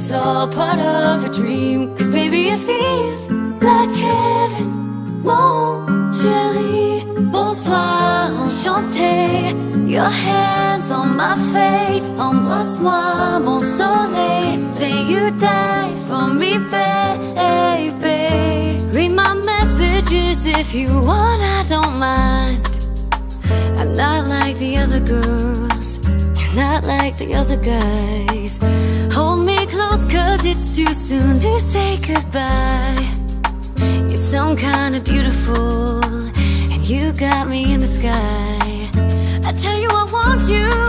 it's all part of a dream. Cause baby it feels like heaven, mon chéri. Bonsoir, enchanté. Your hands on my face, embrasse-moi, mon soleil. Say you die for me, baby. Read my messages if you want, I don't mind. I'm not like the other girls, you're not like the other guys. Hold me close cause it's too soon to say goodbye. You're some kind of beautiful, and you got me in the sky. I tell you I want you.